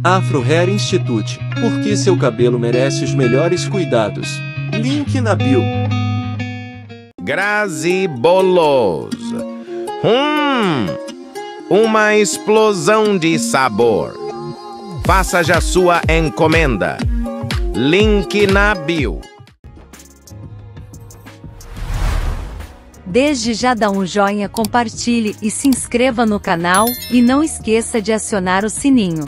Afro Hair Institute, porque seu cabelo merece os melhores cuidados. Link na bio. Grazi Bolos. Uma explosão de sabor. Faça já sua encomenda. Link na bio. Desde já dá um joinha, compartilhe e se inscreva no canal, e não esqueça de acionar o sininho.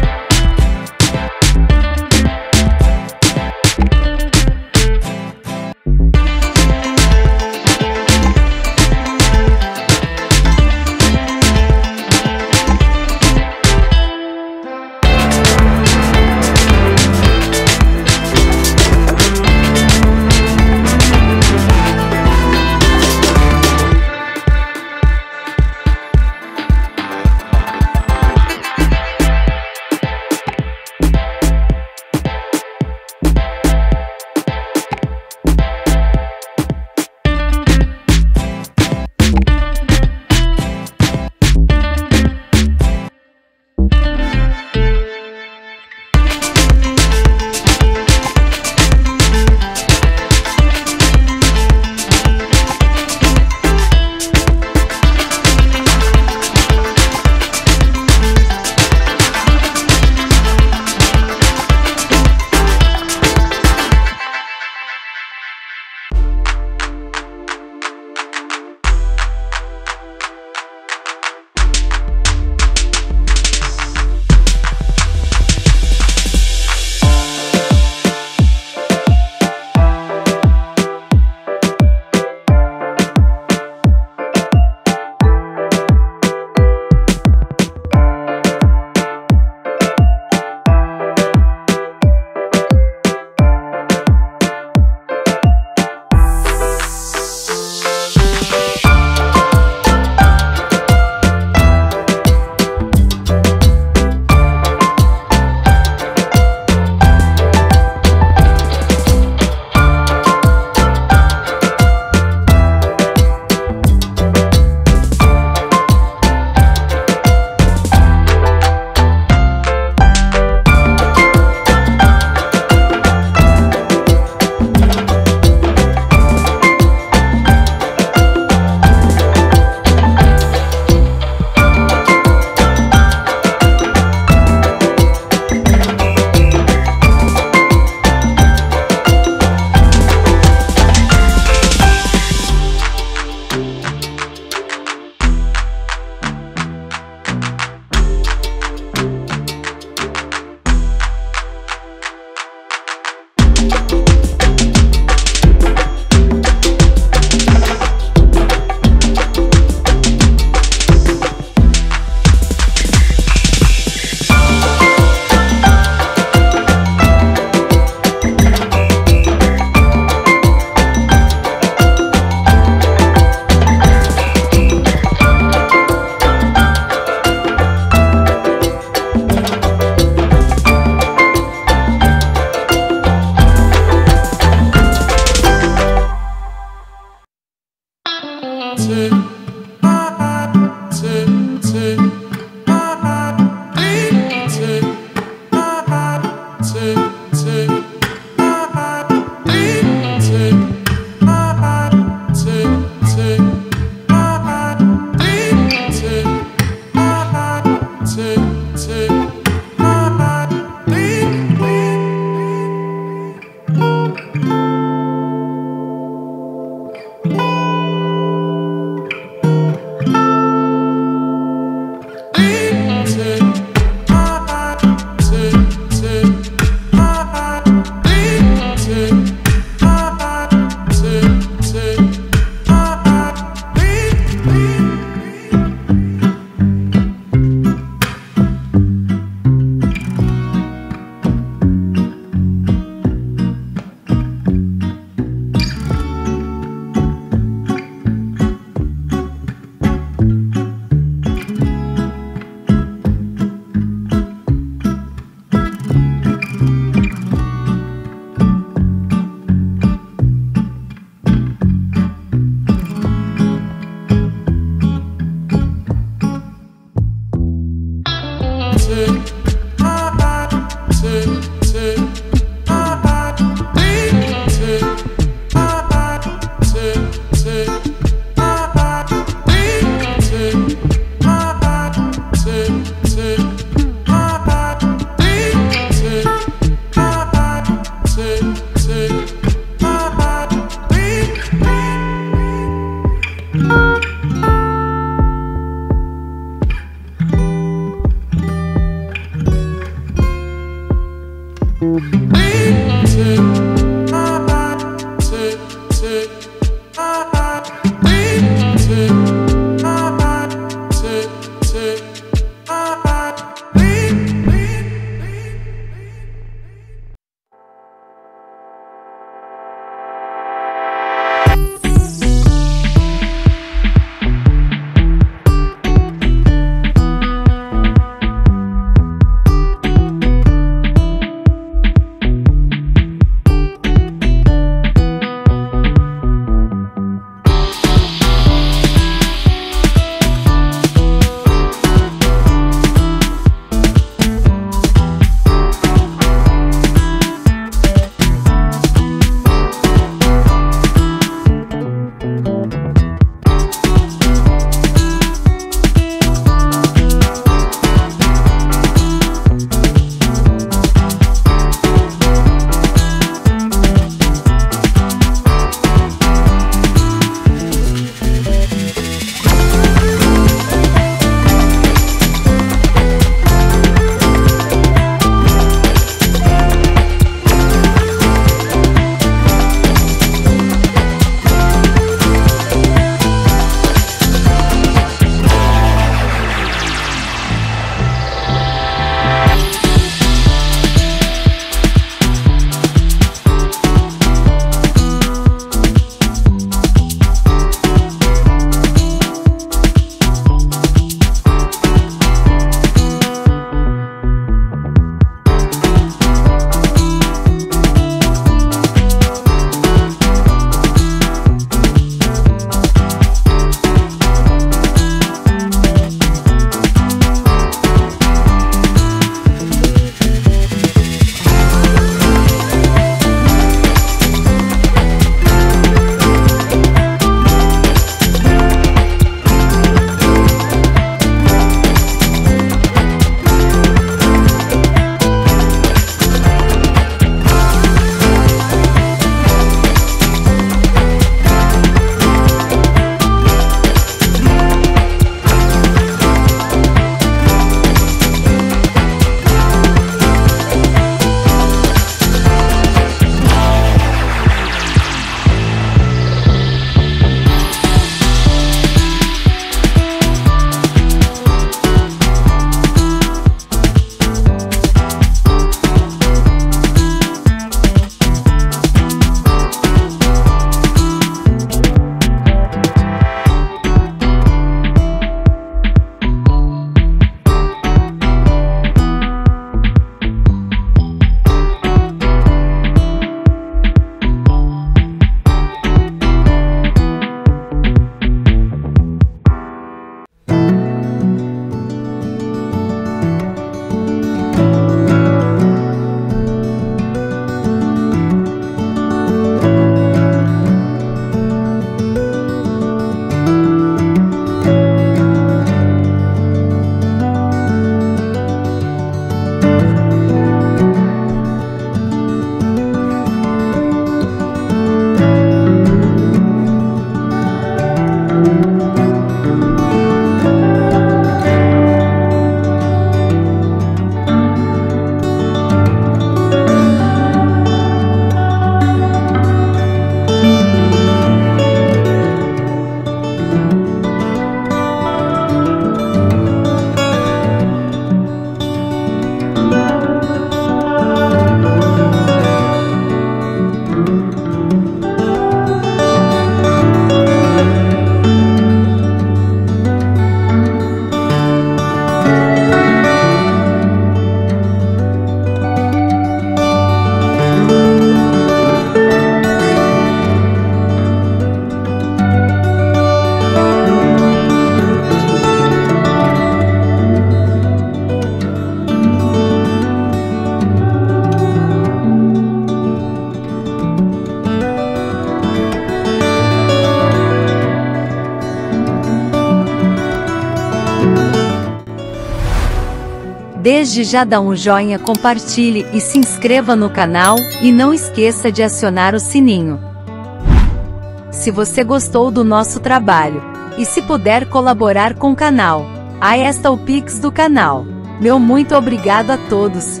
Desde já dá um joinha, compartilhe e se inscreva no canal, e não esqueça de acionar o sininho. Se você gostou do nosso trabalho, e se puder colaborar com o canal, aí está o Pix do canal. Meu muito obrigado a todos.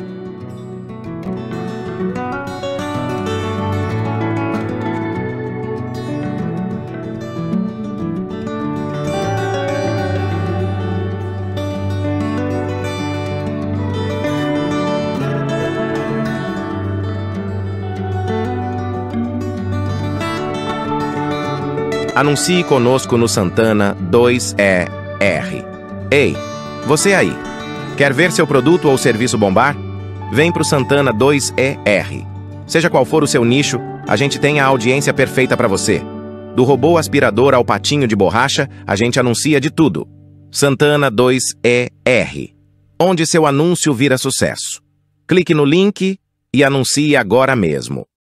Anuncie conosco no Santana 2ER. Ei, você aí, quer ver seu produto ou serviço bombar? Vem pro Santana 2ER. Seja qual for o seu nicho, a gente tem a audiência perfeita para você. Do robô aspirador ao patinho de borracha, a gente anuncia de tudo. Santana 2ER, onde seu anúncio vira sucesso. Clique no link e anuncie agora mesmo.